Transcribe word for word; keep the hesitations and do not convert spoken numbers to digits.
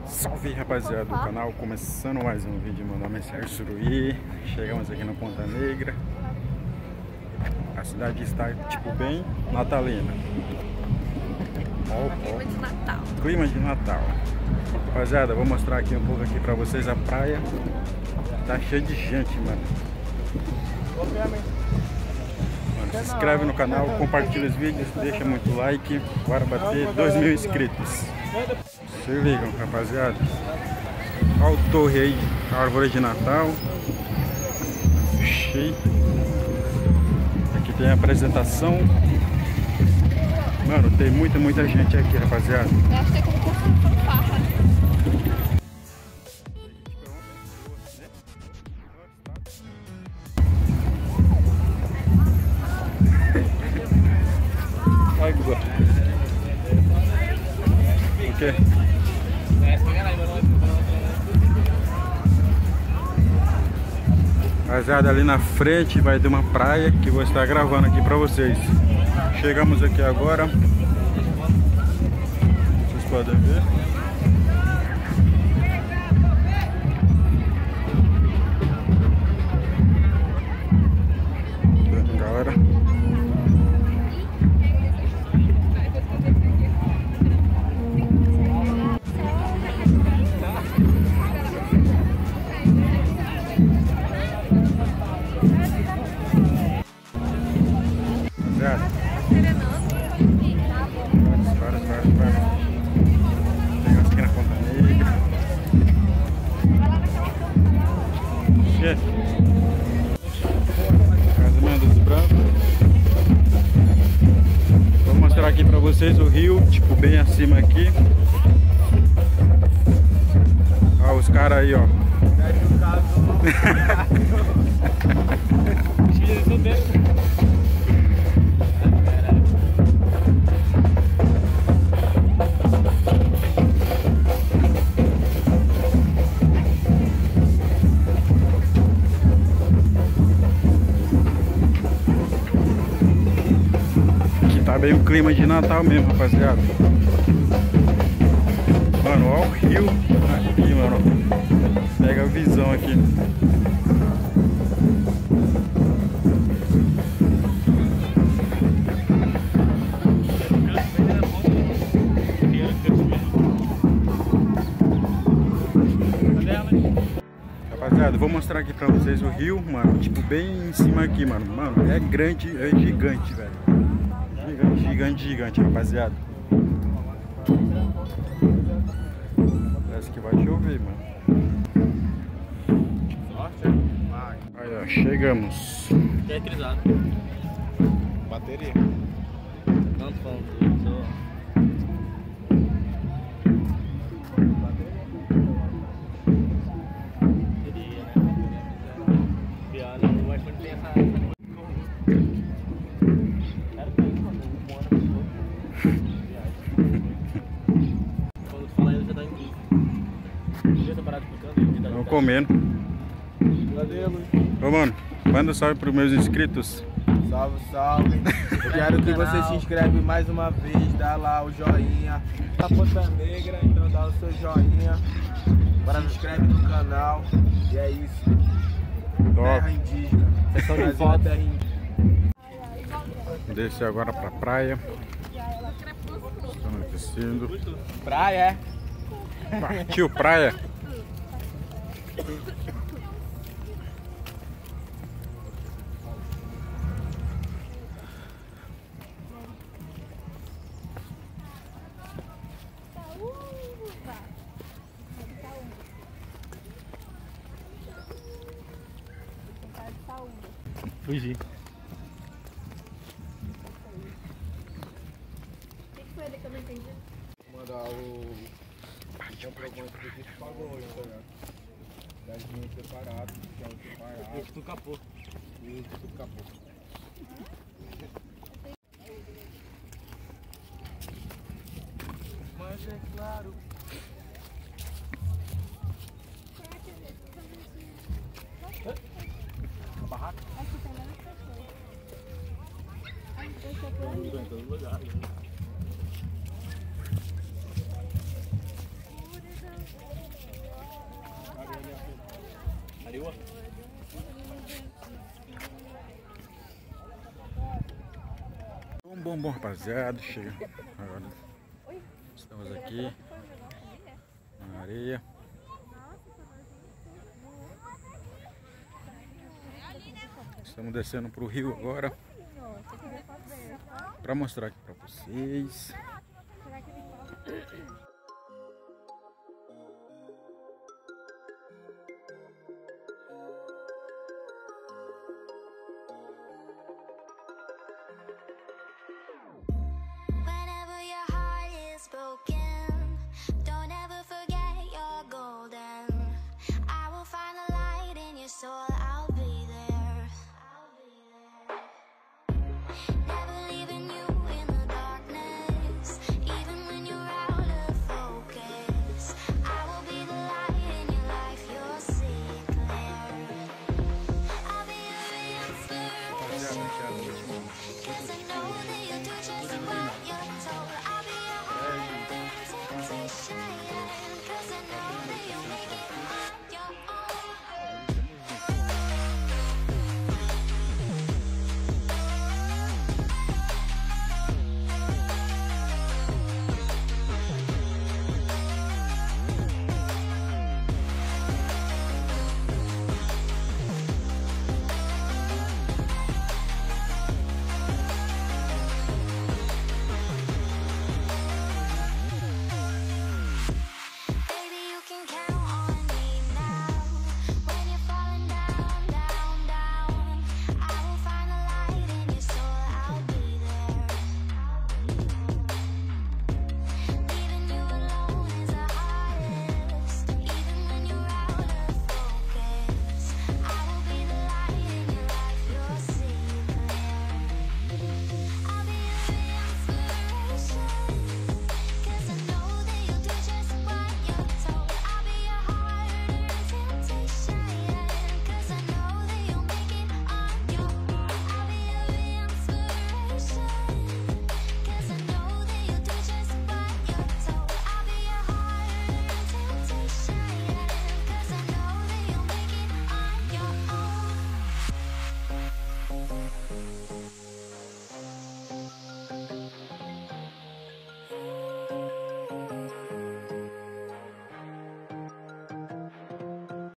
Salve, rapaziada do canal, começando mais um vídeo. Meu nome é Sérgio Suruí. Chegamos aqui na Ponta Negra. A cidade está tipo bem natalina. Oh, clima de Natal. Clima de Natal. Rapaziada, vou mostrar aqui um pouco aqui pra vocês a praia. Tá cheio de gente, mano. Mano, se inscreve no canal, compartilha os vídeos, deixa muito like. Bora bater dois mil inscritos. Se ligam, rapaziada. Olha o torre aí, a árvore de Natal. Cheio. Aqui tem a apresentação. Mano, tem muita, muita gente aqui, rapaziada. Eu acho que é como curso de fanfarra. Ai, Guga. O quê? Rapaziada, ali na frente vai ter uma praia que vou estar gravando aqui pra vocês. Chegamos aqui agora. Vocês podem ver. Galera. Várias, várias, várias. Chegamos aqui na Ponta Negra. Que? Casamento dos Brancos. Vou mostrar aqui pra vocês o rio, tipo bem acima aqui. Ó, os caras aí, ó. Tá bem o clima de Natal mesmo, rapaziada. Mano, olha o rio aqui, mano. Pega a visão aqui. Rapaziada, vou mostrar aqui pra vocês o rio, mano. Tipo, bem em cima aqui, mano. Mano, é grande, é gigante, velho. Gigante, gigante, gigante, rapaziada. Parece que vai chover, mano. Aí, ó, chegamos. Eletrizado. Bateria. Não, tô falando só. Bateria, né? Piano, mas quando tem essa. Quando tu fala, ele já tá em inglês. Podia ter parado explicando, ele tá. Tô comendo. Cadê, Luiz? Ô, mano, manda um salve pros meus inscritos. Salve, salve. Eu quero que você se inscreve mais uma vez, dá lá o joinha. A Ponta Negra, então dá o seu joinha. Se inscreve no canal. E é isso. Top. Terra indígena. Sessão de foto. Terra indígena. Descer agora pra praia. Estamos anoitecendo. Praia, é? Partiu praia. Fugi. O que foi ali que eu não entendi? Mandar o... comprovante do que tu pagou hoje, tá ligado? dez mil separado, que é o separado. Isso tudo capô. Isso tudo capô. Mas é claro. A barraca? Aqui também não fechou. Em todo lugar. bom, bom, rapaziada. Chega. Agora estamos aqui na areia. Estamos descendo para o rio agora para mostrar aqui para vocês. I'll be a heart and temptation.